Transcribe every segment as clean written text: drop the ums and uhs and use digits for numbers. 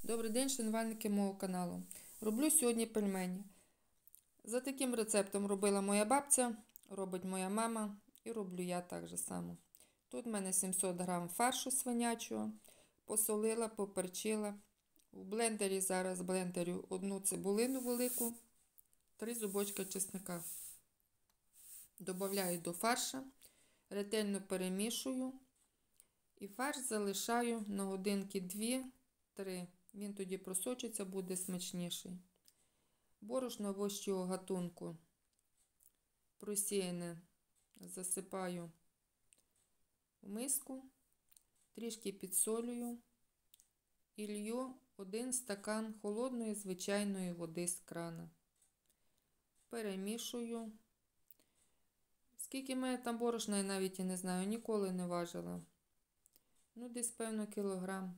Добрий день, шанувальники мого каналу. Роблю сьогодні пельмені. За таким рецептом робила моя бабця, робить моя мама і роблю я так же само. Тут в мене 700 г фаршу свинячого, посолила, поперчила. В блендері зараз блендерю одну цибулину велику, 3 зубочка чесника. Добавляю до фарша, ретельно перемішую і фарш залишаю на годинки 2-3. Він тоді просочиться, буде смачніший. Борошно вищого гатунку просіяне засипаю в миску, трішки підсолюю і лью 1 стакан холодної звичайної води з крана. Перемішую. Скільки в мене там борошна, я навіть і не знаю, ніколи не важила. Ну, десь, певно, кілограм.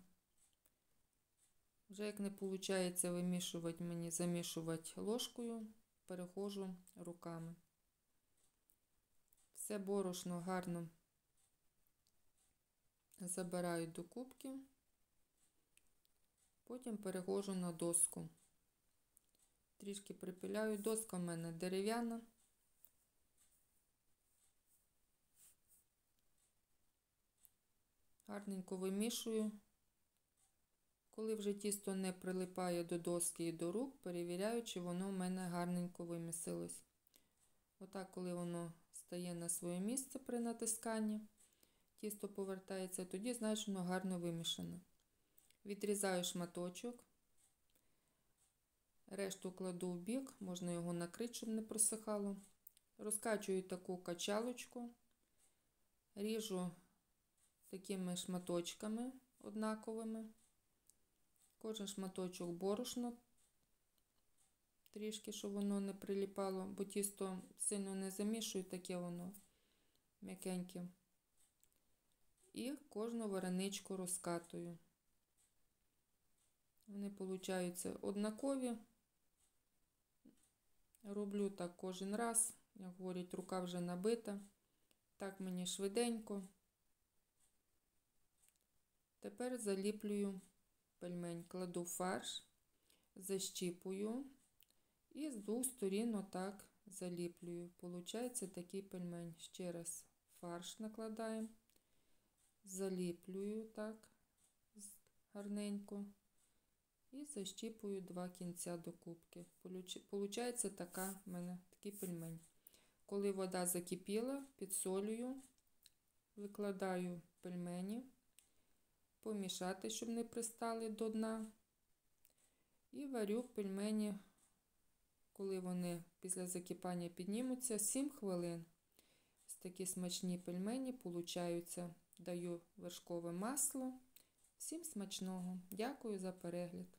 Вже як не виходить вимішувати мені, замішувати ложкою, переходжу руками. Все борошно гарно забираю до кубки, потім переходжу на доску. Трішки припиляю, доска в мене дерев'яна. Гарненько вимішую. Коли вже тісто не прилипає до доски і до рук, перевіряю, чи воно в мене гарненько вимісилось. Отак, коли воно стає на своє місце при натисканні, тісто повертається, тоді значить воно гарно вимішане. Відрізаю шматочок, решту кладу в бік, можна його накрити, щоб не просихало. Розкачую таку качалочку, ріжу такими шматочками однаковими. Кожен шматочок борошна, трішки, щоб воно не приліпало, бо тісто сильно не замішую, таке воно м'якеньке. І кожну вареничку розкатую. Вони получаються однакові. Роблю так кожен раз, як говорять, рука вже набита. Так мені швиденько. Тепер заліплюю пельмень, кладу фарш, защіпую і з двох сторін отак заліплюю. Получається такий пельмень. Ще раз фарш накладаємо, заліплюю так гарненько і защіпую два кінця до кубки. Получається така в мене такий пельмень. Коли вода закипіла, підсолюю, викладаю пельмені. Помішати, щоб не пристали до дна. І варю пельмені, коли вони після закипання піднімуться, 7 хвилин. Ось такі смачні пельмені получаються. Даю вершкове масло. Всім смачного. Дякую за перегляд.